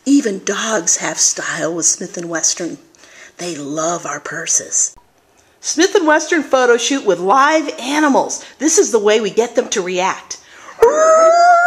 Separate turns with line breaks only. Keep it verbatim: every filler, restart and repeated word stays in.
Even dogs have style with Smith and Wesson. They love our purses. Smith and Wesson photo shoot with live animals. This is the way we get them to react.